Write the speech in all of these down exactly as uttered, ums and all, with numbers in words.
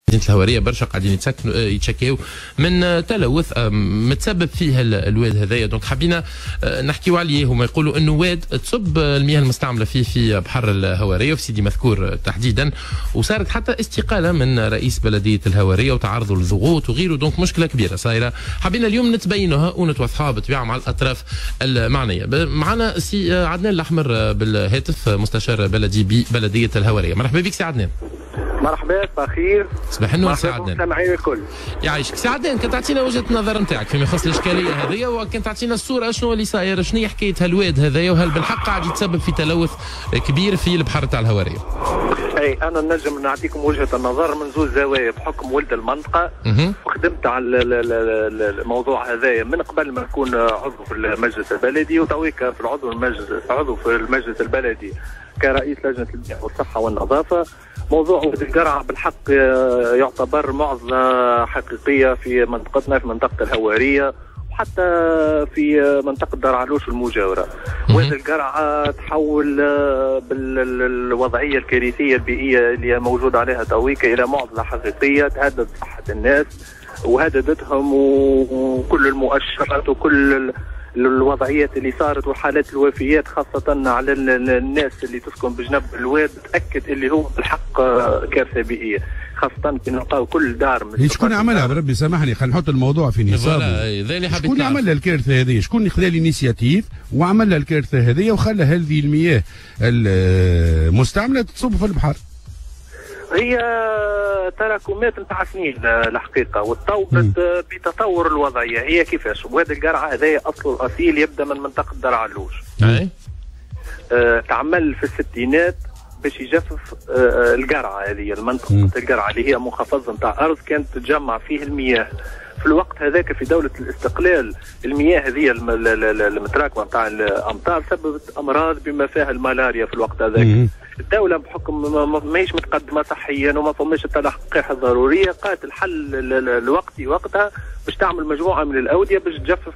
مدينة الهوارية برشا قاعدين يتشكاو من تلوث متسبب فيه الواد هذايا. دونك حبينا نحكيو عليه. هما يقولوا انه واد تصب المياه المستعمله فيه في بحر الهوارية وفي سيدي مذكور تحديدا، وصارت حتى استقاله من رئيس بلديه الهوارية وتعرضوا للضغوط وغيره. دونك مشكله كبيره صايره. حبينا اليوم نتبينوها ونتوضحوها بالطبيعه مع الاطراف المعنيه. معنا سي عدنان الاحمر بالهاتف، مستشار بلدي ببلديه الهوارية. مرحبا بك سي عدنان. مرحبا بخير. صباح النور سي عدنان. مستمعين الكل. يعيشك سي عدنان، كنت تعطينا وجهه النظر نتاعك فيما يخص الاشكاليه هذه، وكنت تعطينا الصوره شنو اللي صاير، شنو هي حكايه هالواد هذايا، وهل بالحق قاعد يتسبب في تلوث كبير في البحر تاع الهوارية؟ اي انا نجم نعطيكم وجهه النظر من زوج زوايا بحكم ولد المنطقه. وخدمت على الموضوع هذايا من قبل ما نكون عضو في المجلس البلدي، وتويك في العضو المجلس عضو في المجلس البلدي كرئيس لجنه المياه والصحه والنظافه. موضوع واد القرعه بالحق يعتبر معضله حقيقيه في منطقتنا، في منطقه الهوارية وحتى في منطقه دار علوش المجاوره. واد القرعه تحول بالوضعيه الكارثيه البيئيه اللي موجود عليها تويك الى معضله حقيقيه تهدد صحه الناس وهددتهم، وكل المؤشرات وكل الوضعيات اللي صارت وحالات الوفيات خاصة على الناس اللي تسكن بجنب الواد تأكد اللي هو بالحق كارثة بيئية، خاصة كي نلقاو كل دار. شكون عملها بربي سامحني، خلينا نحط الموضوع في نصابه. شكون عمل الكارثة هذه؟ شكون خلى الانيسياتيف وعمل الكارثة هذه وخلى هذه المياه المستعملة تصب في البحر؟ هي تراكمات نتاع سنين الحقيقه، وتطورت بتطور الوضعيه. هي كيفاش؟ واد القرعه هذايا اصله الاصيل يبدا من منطقه دار علوش. اي آه تعمل في الستينات باش يجفف آه القرعه هذه، المنطقه القرعه اللي هي محافظه نتاع ارض كانت تتجمع فيه المياه. في الوقت هذاك في دولة الاستقلال المياه هذه المتراكمة نتاع الأمطار سببت أمراض بما فيها الملاريا في الوقت هذاك. الدولة بحكم ماهيش متقدمة صحيا وما فماش التلقيح الضرورية، قالت الحل الوقتي وقتها باش تعمل مجموعة من الأودية باش تجفف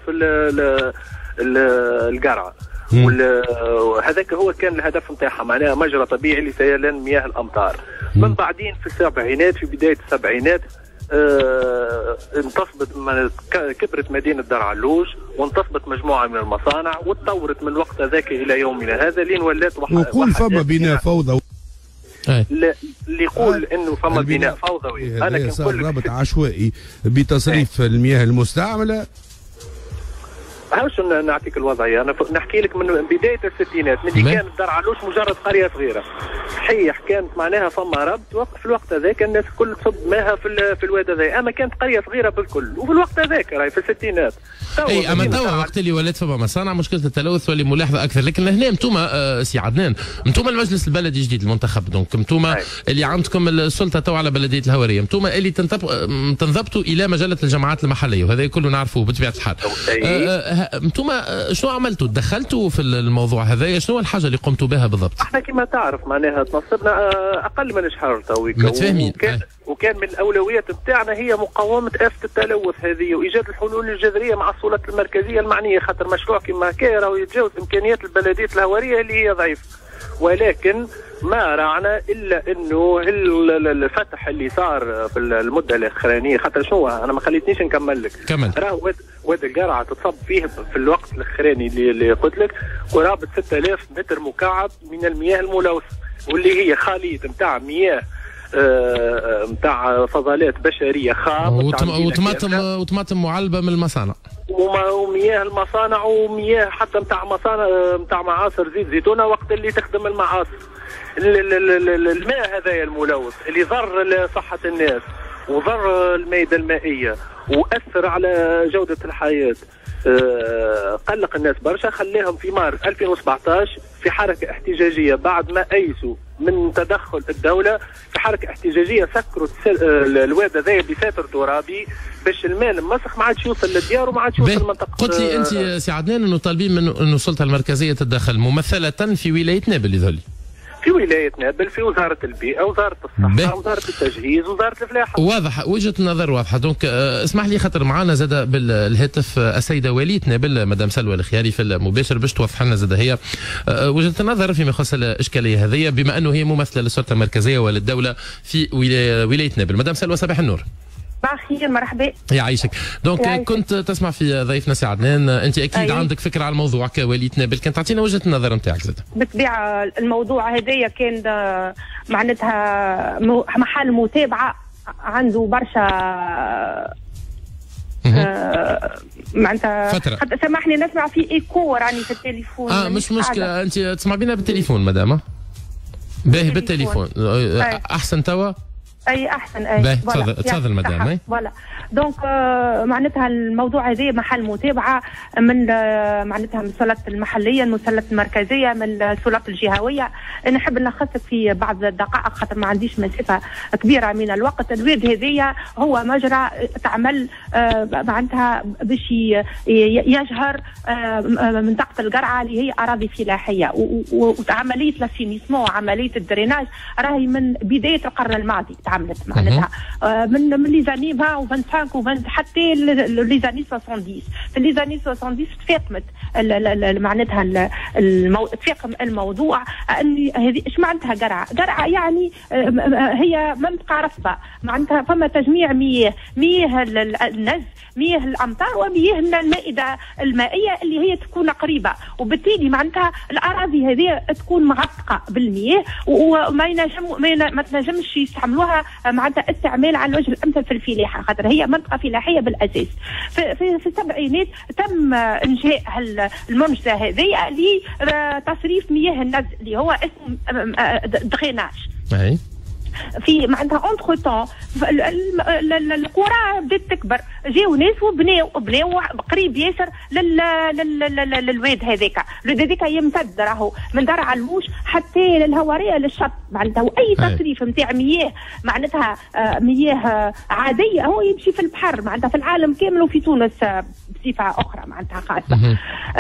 القرعة. وهذاك هو كان الهدف نتاعها، معناها مجرى طبيعي لسيلان مياه الأمطار. من بعدين في السبعينات في بداية السبعينات اه انتصبت كبرت مدينة دار علوش وانتصبت مجموعة من المصانع وتطورت من وقت ذاك إلى يومنا هذا لين ولات وقول فما بناء فوضوي. لا اللي يقول انه فما بناء فوضوي انا كنقول لك رابط عشوائي بتصريف ايه. المياه المستعملة. هاوش نعطيك الوضعيه، انا نحكي لك من بدايه الستينات ملي كانت دار علوش مجرد قريه صغيره. صحيح كانت معناها فما ربط في الوقت هذاك الناس الكل تصب ماها في في الواد هذا، اما كانت قريه صغيره بالكل وفي الوقت هذاك راهي في الستينات. اي اما توا وقت اللي ولات فما مصانع مشكله التلوث واللي ملاحظه اكثر. لكن هنا انتم آه سي عدنان، انتم المجلس البلدي الجديد المنتخب، دونك انتم اللي عندكم السلطه توا على بلديه الهوارية، انتم اللي تنضبطوا الى مجله الجماعات المحليه وهذا كله نعرفوه بطبيعه الحال. انتم شنو عملتوا؟ دخلتوا في الموضوع هذا؟ شنو الحاجه اللي قمتوا بها بالضبط؟ احنا كما تعرف معناها تنصبنا اقل من شهر تويك، متفاهمين. وكان, وكان من الاولويات نتاعنا هي مقاومه آفة التلوث هذه وايجاد الحلول الجذريه مع السلطات المركزيه المعنيه، خاطر مشروع كما هكا راهو يتجاوز امكانيات البلديه الهوارية اللي هي ضعيفه. ولكن ما راعنا الا انه الفتح اللي صار في المده الاخرانيه، خاطر شنو انا ما خليتنيش نكمل لك. كمل. راه واد, واد القرعه تتصب فيه في الوقت الاخراني اللي, اللي قلت لك قرابه ستة آلاف متر مكعب من المياه الملوثه، واللي هي خليط نتاع مياه نتاع فضلات بشريه خام وطماطم وطماطم معلبه من المصانع ومياه المصانع ومياه حتى نتاع مصانع نتاع معاصر زيت زيتونه وقت اللي تخدم المعاصر. الماء هذايا الملوث اللي ضر لصحه الناس وضر الميدان المائيه واثر على جوده الحياه، أه قلق الناس برشا، خلاهم في مارس ألفين وسبعطاش في حركه احتجاجيه بعد ما ايسوا من تدخل الدوله في حركه احتجاجيه سكروا الواد هذايا بساتر ترابي باش الماء المسخ ما عادش يوصل للديار وما عادش يوصل لمنطقه. قلت لي انت سي عدنان انه طالبين من انه السلطه المركزيه تتدخل ممثله في ولايه نابل يظل. في ولايه نابل، في وزاره البيئه، وزاره الصحه، وزاره التجهيز، وزاره الفلاحه. واضح، وجهه النظر واضحه. دونك اسمح لي خاطر معنا زاد بالهاتف السيده ولية نابل مدام سلوى الخياري في المباشر باش توضح لنا زاد هي وجهه النظر فيما يخص الاشكاليه هذه، بما انه هي ممثله للسلطه المركزيه وللدوله في ولايه نابل. مدام سلوى صباح النور. صباح الخير، مرحبا. يعيشك. دونك كنت تسمع في ضيفنا سي عدنان، انت اكيد أيه. عندك فكره على الموضوع كولية نابل، كان تعطينا وجهه النظر نتاعك زاد. بالطبيعه الموضوع هذايا كان معناتها محل متابعه، عنده برشا آه معناتها فترة. سامحني نسمع في ايكو راني في التليفون. اه مش مشكله، انت تسمع بينا بالتليفون مدام؟ باهي بالتليفون احسن توا. اي احسن. اي تفضل تفضل مدام. فوالا دونك آه معناتها الموضوع هذا محل متابعه من آه معناتها من السلطات المحليه، من السلطات المركزيه، من السلطات الجهويه. نحب نلخصك في بعض الدقائق خاطر ما عنديش مسافه كبيره من الوقت. الواد هذايا هو مجرى تعمل آه معناتها باش يجهر آه منطقه القرعه اللي هي اراضي فلاحيه، وعمليه لاسينيسمون وعمليه الدريناج راهي من بدايه القرن الماضي تعملت معناتها آه من من لي زاني عشرين و خمسة وعشرين حتى لي زاني سبعين. في لي زاني سبعين تفاقمت معناتها تفاقم الموضوع ان هذه ايش معناتها قرعه؟ قرعه يعني هي منطقه رطبه، معناتها فما تجميع مياه، مياه النز، مياه الامطار، ومياه المائده المائيه اللي هي تكون قريبه، وبالتالي معناتها الاراضي هذه تكون معتقه بالمياه وما ينجم ما تنجمش يستعملوها معناتها استعمال على الوجه الامثل في الفلاحه، خاطر هي منطقه فلاحيه بالاساس. في, في, في السبعينات تم انشاء المنشاه هذه لتصريف مياه النز اللي هو اسم دريناج. في معناتها اونتخ تون القرى بدات تكبر، جاو ناس وبناو بناو قريب ياسر للواد هذاك، الواد هذاك يمتد راهو من دار علوش حتى للهواريه للشط معناتها، واي تصريف نتاع مياه معناتها مياه عاديه هو يمشي في البحر معناتها في العالم كامل وفي تونس بصفه اخرى معناتها خاصه.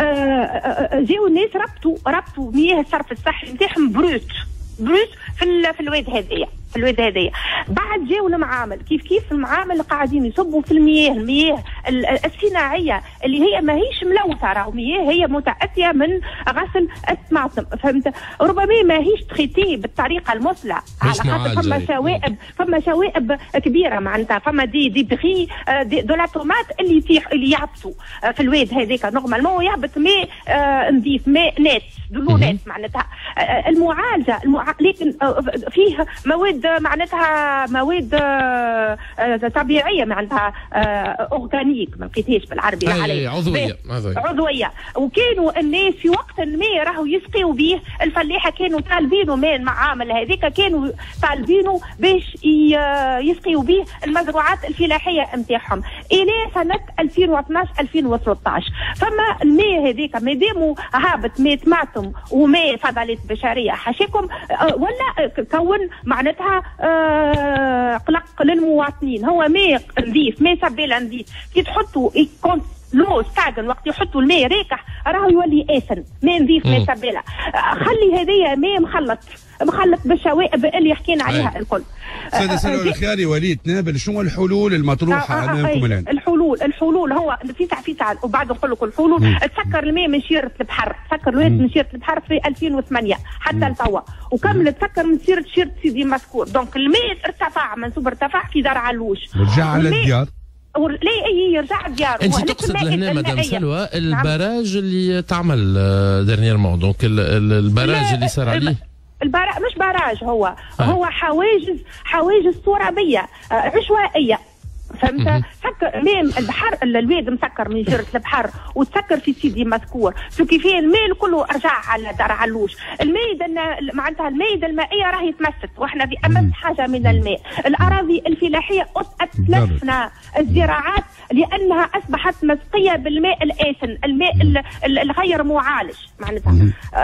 جاو الناس ربطوا ربطوا مياه الصرف الصحي نتاعهم بروت بروت في في الواد هذايا في الواد هذايا. بعد جاوا المعامل كيف كيف المعامل قاعدين يصبوا في المياه المياه الصناعيه اللي هي ماهيش ملوثه، راهو مياه هي متاتيه من غسل الطماطم، فهمت؟ ربما ماهيش تريتي بالطريقه المثلى على خاطر فما شوائب فما شوائب كبيره معناتها، فما دي دي بغي دي دو لا طومات اللي يطيح اللي يهبطوا في الواد هذاك نورمالمون يهبط ماء آه نظيف ماء نات دلو نات معناتها. آه المعالجه المع... لكن آه فيه مواد معناتها مواد آه طبيعيه معناتها آه اورغانيك ما لقيتهاش بالعربي عليه عضويه عضويه وكانوا الناس في وقت الماء راهو يسقيوا به، الفلاحه كانوا طالبينه من المعامل هذيك، كانوا طالبينه باش يسقيوا به المزروعات الفلاحيه نتاعهم الى سنه ألفين واثناش ألفين وثلاثطاش. فما الماء هذيك مادامو هابط ماء طماطم وماء فضلات بشريه حاشاكم آه ولا كون معناتها آه قلق للمواطنين. هو ماء نظيف ماء سبيله نظيف كي تحطوا يكون لو ستاغن وقت يحطوا الماء راكح راهو يولي اسن ماء نظيف ماء سبيله. آه خلي هذيا ماء مخلط مخلط بالشوائب اللي حكينا عليها الكل. سيدة سلوى الخياري ولية نابل، شنو الحلول المطروحه امامكم الان؟ الحلول الحلول هو في ساعه في ساعه وبعد نقول لكم الحلول. تسكر الماء من شيره البحر، تسكر الواد من شيره البحر في ألفين وثمانية حتى لتوا، وكمل تسكر من شيره شيره سيدي مسكور. دونك الماء ارتفع منسوب ارتفع في دار علوش ورجع على الديار. لا اي يرجع الديار. انت تقصد لهنا مدام سلوى البراج اللي تعمل ديرنييرمون، دونك البراج اللي صار عليه البراج مش براج هو آه. هو حواجز حواجز ترابيه آه عشوائيه، فهمت؟ سكر ميم البحر الواد مسكر من جرة البحر وتسكر في سيدي مذكور، شو كيفاه الماء كله رجع على دار علوش. المائده معناتها المائده المائيه راهي تمست واحنا في امس حاجه من الماء. الاراضي الفلاحيه اتلفنا الزراعات لانها اصبحت مسقيه بالماء الاسن، الماء الغير معالج معناتها.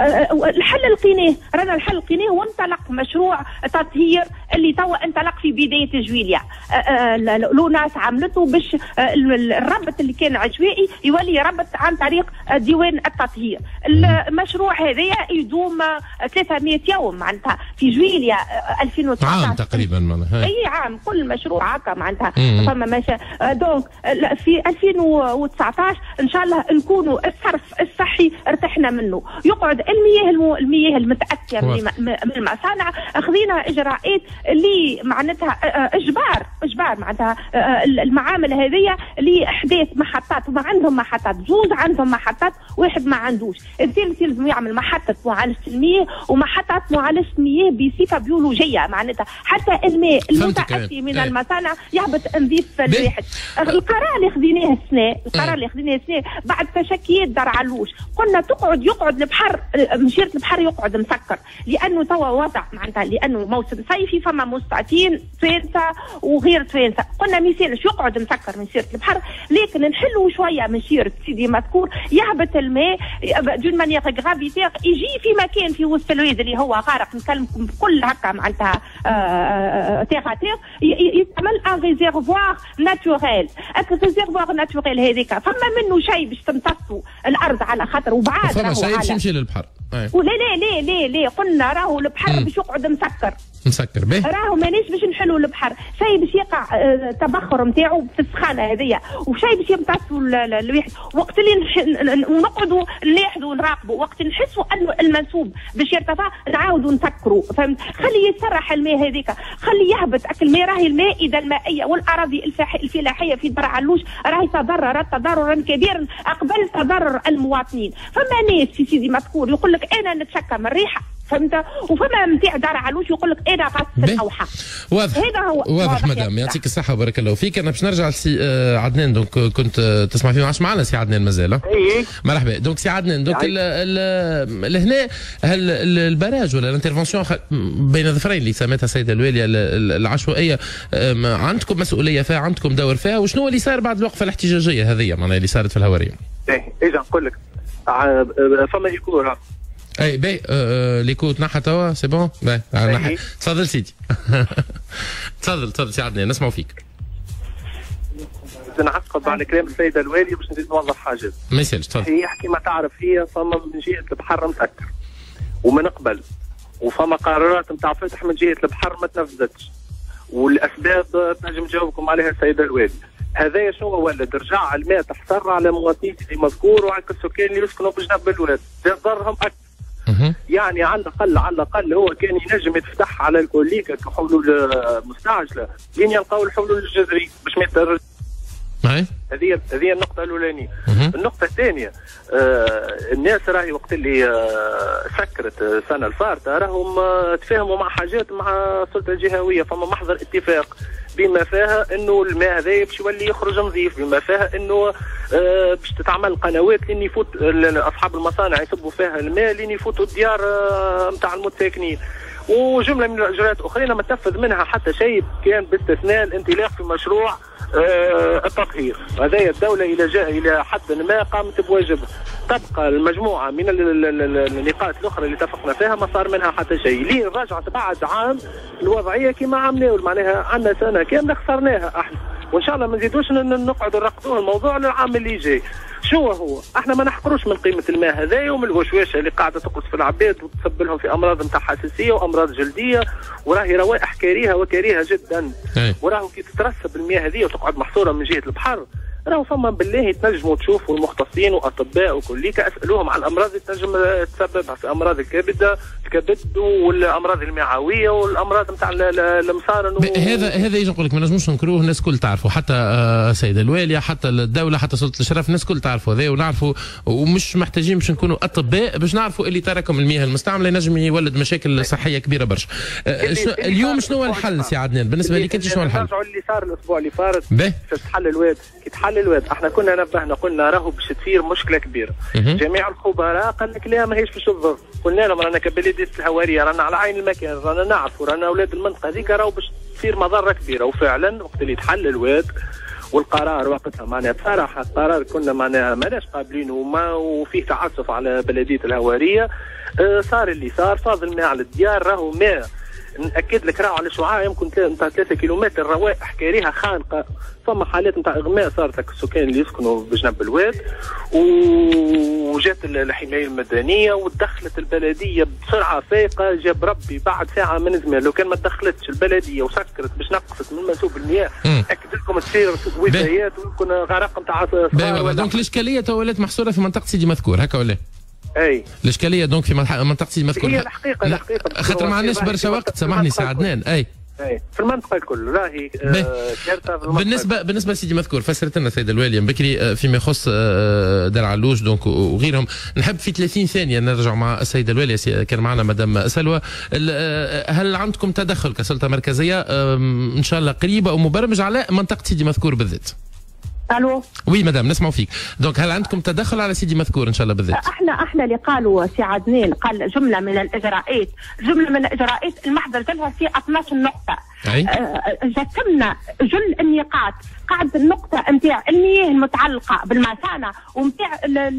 الحل لقيناه رانا الحل لقيناه وانطلق مشروع تطهير اللي توا انطلق في بدايه جويليا. لوناس الناس عملته باش الربط اللي كان عشوائي يولي ربط عن طريق ديوان التطهير. المشروع هذايا يدوم ثلاثمائة يوم معناتها في جويليا ألفين وتسعطاش عام تقريبا معناها اي عام كل مشروع هكا معناتها فما ماشي. دونك في ألفين وتسعطاش ان شاء الله نكونوا الصرف الصحي ارتحنا منه، يقعد المياه المو... المياه المتأتية من المصانع. خذينا اجراءات اللي معناتها اجبار اجبار معناتها المعامل هذه لاحداث محطات، وما عندهم محطات زوز عندهم محطات واحد ما عندوش. الثالث يلزم يعمل محطة معالجة المياه ومحطة معالجة المياه بصفة بيولوجية معناتها حتى الماء المتأتي من المصانع يهبط نظيف الواحد. القرار اللي خذيناه السنة القرار اللي خذيناه السنة بعد تشكيات دار علوش قلنا تقعد يقعد البحر مشيرة البحر يقعد مسكر، لأنه توا وضع معناتها لأنه موسم صيفي فما مستعطين توانسة وغير توانسة، قلنا ميسالش يقعد مسكر من شيرة البحر، لكن نحلوا شوية من شيرة سيدي مذكور يهبط الماء دون مانيير غرافيتير يجي في مكان في وسط الواد اللي هو غارق، نكلمكم بكل هكا معناتها تيغ تيغ يتعمل ان ريزيرفوار ناتوريل. الريزيرفوار ناتوريل هذيك فما منه شيء باش تمتصوا الارض على خاطر وبعاد فما شيء باش يمشي للبحر. ولا لا لا لا لا قلنا راهو البحر باش يقعد مسكر مسكر به راهو مانيش باش نحلوا البحر، شيء باش يقع التبخر نتاعو في السخانه هذيا وشيء باش يمتصوا الواحد. وقت اللي نقعدوا نلاحظوا ونراقبوا وقت نحسوا انه المنسوب باش يرتفع نعاودوا نسكروا، فهمت؟ خلي يسرح الماء هذيك، خلي يهبط اكل الماء. راهي المائده المائيه والاراضي الفلاحيه في درع علوش راهي تضررت تضررا كبيرا قبل تضرر المواطنين. فما ناس في سيدي مذكور يقول لك انا نتشكى من الريحه، فهمت؟ وفما نتاع دار علوش يقول لك انا غسل الاوحه. واضح هذا هو واضح مدام، يعطيك الصحه وبارك الله فيك. انا باش نرجع لسي آه عدنان. دونك كنت آه تسمع فيه معاش معنا سي عدنان مازال؟ اي مرحبا. دونك سي عدنان دونك لهنا هل البراج ولا الانترفونسيون بين الظفرين اللي سميتها السيده الواليه العشوائيه عندكم مسؤوليه فيها، عندكم دور فيها، وشنو اللي صار بعد الوقفه الاحتجاجيه هذه معناها اللي صارت في الهواريه؟ ايه اجا نقول لك فما يكون اي باهي آه ليكو تنحى توا سي بون باهي نحى. تفضل سيدي. تفضل تفضل سي عدنان نسمعوا فيك. نعقب على كلام السيده الواليه باش نزيد نوضح حاجات. ما يسالش تفضل. هي كيما تعرف هي فما من جهه البحر مسكر ومن قبل، وفما قرارات نتاع فتح من جهه البحر ما تنفذتش، والاسباب تنجم تجاوبكم عليها السيده الواليه. هذايا شنو ولد؟ رجع الماء تحصر على مواطنين اللي مذكور وعلى السكان اللي يسكنوا بجنب الواد، ضرهم اكثر. يعني على الاقل على الاقل هو كان ينجم يتفتح على الكوليكا كحلول مستعجله لين يلقاو الحلول الجذريه باش ما يتدرج. هذه هذه النقطة الأولانية. النقطة الثانية آه الناس راهي وقت اللي آه سكرت السنة الفارطة راهم آه تفاهموا مع حاجات مع السلطة الجهوية، فما محضر اتفاق بما فيها انه الماء هذا باش يولي يخرج نظيف، بما فيها انه آه باش تتعمل قنوات لين يفوت اصحاب المصانع يصبوا فيها الماء لين يفوتوا الديار نتاع آه المتساكنين، وجمله من الاجراءات اخرين ما تنفذ منها حتى شيء، كان باستثناء الانطلاق في مشروع آه التطهير. هذايا الدوله الى جاء الى حد ما قامت بواجبها. تبقى المجموعه من النقاط الاخرى اللي اتفقنا فيها ما صار منها حتى شيء، لين رجعت بعد عام الوضعيه كما عملناه، معناها عندنا سنه كامله خسرناها احنا، وان شاء الله ما نزيدوش نقعدوا نرقدوا الموضوع للعام اللي جاي. شو هو؟ احنا ما نحقروش من قيمه الماء هذايا ومن الوشواشه اللي قاعده تقص في العباد وتسبب لهم في امراض نتاع حساسيه وامراض جلديه، وراهي روائح كريهه وكريهه جدا. وراهو كي تترسب المياه هذه وتقعد محصوره من جهه البحر، راهو فما بالله تنجموا تشوفوا المختصين واطباء وكليك اسالوهم عن الامراض اللي تنجم تسببها في امراض الكبد الكبد والامراض المعويه والامراض نتاع المصارن. هذا هذا يجي نقول لك ما نجموش ننكروه، الناس الكل تعرفوا، حتى السيده الواليه حتى الدوله حتى سلطه الشرف الناس الكل تعرفوا هذا، ونعرفوا ومش محتاجين باش نكونوا اطباء باش نعرفوا اللي تراكم المياه المستعمله ينجم يولد مشاكل صحيه كبيره برشا. اليوم شنو هو الحل سي عدنان بالنسبه لك انت؟ شنو الحل؟ نرجعوا اللي صار الاسبوع اللي فات باش تحل الواد. كي تحل الواد احنا كنا نبهنا قلنا راهو باش تصير مشكله كبيره. جميع الخبراء قال لك لا ماهيش باش تضر، قلنا لهم رانا كبلديه الهواريه رانا على عين المكان، رانا نعرفوا رانا اولاد المنطقه هذيك راهو باش تصير مضره كبيره. وفعلا وقت اللي تحل الواد والقرار وقتها معناها بصراحه القرار كنا معناها ماناش قابلينه وما وفيه تعسف على بلديه الهواريه. آه صار اللي صار، فاض الماء على الديار، راهو ماء ناكد لك راهو على شعاع يمكن نتاع ثلاثة كيلومتر روائح كريهه خانقه، فما حالات نتاع اغماء صارت لك السكان اللي يسكنوا بجنب الواد، وجات الحمايه المدنيه ودخلت البلديه بسرعه فائقه، جاب ربي بعد ساعه من زمان. لو كان ما دخلتش البلديه وسكرت باش نقصت من منسوب المياه اكد لكم تصير وفيات ويكون غرق نتاع صغار. دونك الاشكاليه تو ولات محصوره في منطقه سيدي مذكور هكا ولا؟ اي الاشكاليه دونك في منطقه سيدي مذكور. هي الحقيقه الحقيقه خاطر ما عندناش برشا وقت، سامحني سي عدنان. اي في المنطقه الكل راهي كارثه في المنطقه. بالنسبه بالنسبه لسيدي مذكور فسرت لنا السيده الواليه بكري فيما يخص دار علوش دونك وغيرهم. نحب في ثلاثين ثانيه نرجع مع السيده الواليه، كان معنا مدام سلوى. هل عندكم تدخل كسلطه مركزيه ان شاء الله قريبه او مبرمج على منطقه سيدي مذكور بالذات؟ الو وي مدام نسمعوا فيك. دونك هل عندكم تدخل على سيدي مذكور ان شاء الله بالذات؟ احنا احنا اللي قالوا سي عدنان قال جمله من الاجراءات، جمله من الاجراءات المحضر جلها في اثناش نقطه. أي؟ جسمنا جل النقاط، قاعده النقطه نتاع المياه المتعلقه بالمثانه ونتاع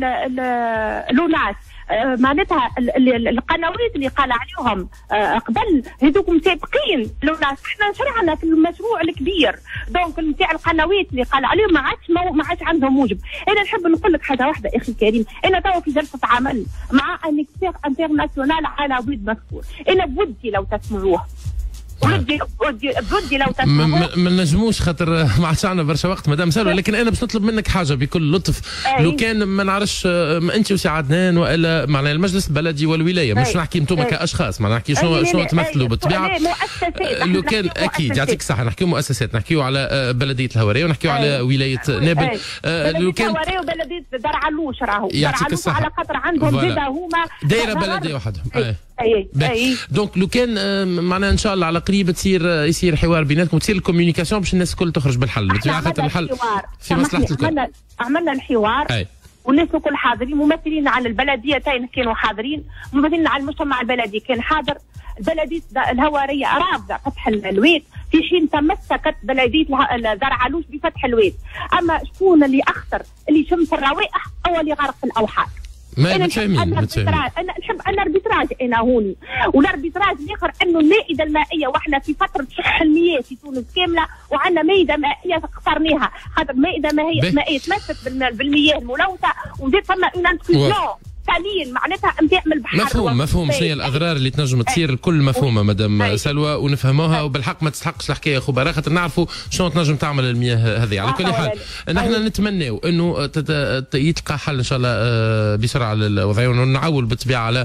لوناس، معناتها القنوات اللي قال عليهم قبل هذوك مسابقين لو احنا شرعنا في المشروع الكبير، دونك نتاع القنوات اللي قال عليهم ما عادش ما عادش عندهم موجب. انا نحب نقول لك حاجه واحده اخي الكريم، انا توا في جلسه عمل مع ان اكسبير انترناسيونال على ولد مذكور، انا بودي لو تسمعوه بودي بودي بودي لو تسمعوه. ما نجموش خاطر ما عادش عندنا برشا وقت مدام سلوى، لكن انا باش نطلب منك حاجه بكل لطف. أي. لو كان ما نعرفش انت وسي عدنان والا معناها المجلس البلدي والولايه، مش نحكي انتم كاشخاص، ما نحكي شنو شنو تمثلوا بالطبيعه. لو كان اكيد يعطيك الصحه نحكيو مؤسسات، نحكيو على بلديه الهوريه ونحكيو على ولايه نابل. لو كان الهوريه وبلديه دار علوش راهو دار علوش على خاطر عندهم زاده هما دايره بلديه وحدهم. اي اي اي دونك لو كان معناها ان شاء الله على قريب تصير يصير حوار بيناتكم وتصير الكوميونيكاسيون باش الناس الكل تخرج بالحل بطبيعه خاطر الحل في مصلحه الكل. عملنا عملنا الحوار أي. والناس الكل حاضرين، ممثلين على البلديتين كانوا حاضرين، ممثلين على المجتمع البلدي كان حاضر. بلديه الهواريه رافضه فتح الواد في حين تمسكت بلديه دار علوش بفتح الواد. اما شكون اللي اخطر اللي يشم في الروائح او اللي غرق في الاوحاد؟ ما متفاهمين انا انا نحب الاربيتراج انا هوني، والاربيتراج الاخر انه المائده المائيه، واحنا في فتره شح المياه في تونس كامله وعندنا مائده مائيه اخترناها، خاطر مائده مائيه مائيه تمسك بالمياه الملوثه وزيد فما اون انتروجون قليل معناتها نتاع من البحر. مفهوم مفهوم شنو هي الاضرار اللي تنجم تصير الكل مفهومه مدام سلوى ونفهموها، وبالحق ما تستحقش الحكايه خبراء خاطر نعرفوا شنو تنجم تعمل المياه هذه. على كل حال نحن نتمناو انه يتلقى حل ان شاء الله بسرعه للوضعيه، ونعول بالطبيعه على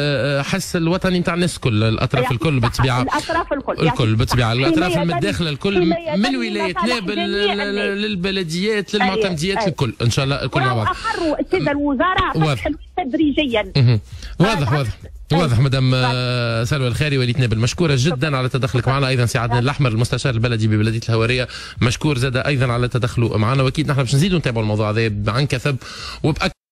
حس الوطني نتاع الناس الكل، الاطراف الكل بالطبيعه، الاطراف الكل الكل بالطبيعه، الاطراف المتداخله الكل من ولايه نابل للبلديات للمعتمديات الكل ان شاء الله الكل مع بعض. اقروا السيده الوزراء فتح تدريجيا. واضح واضح واضح مدام سلوى الخيري ولية نابل، مشكوره جدا على تدخلك معنا. ايضا سي عدنان الاحمر المستشار البلدي ببلديه الهواريه مشكور زاد ايضا على تدخله معنا، واكيد نحن باش نزيدوا نتابعوا الموضوع هذا عن كثب وبأكثر